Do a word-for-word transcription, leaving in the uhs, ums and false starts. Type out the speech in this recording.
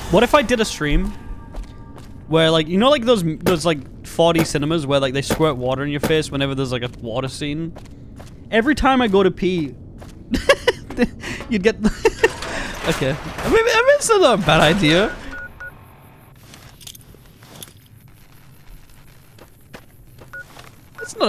What if I did a stream where, like, you know, like those those like four D cinemas where like they squirt water in your face whenever there's like a water scene? Every time I go to pee, you'd get. Okay, maybe, maybe it's not a bad idea.